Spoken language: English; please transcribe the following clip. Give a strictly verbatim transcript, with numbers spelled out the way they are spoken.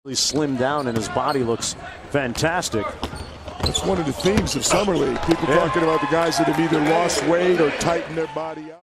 He's slimmed down and his body looks fantastic. That's one of the themes of Summer League. People yeah. talking about the guys that have either lost weight or tightened their body up.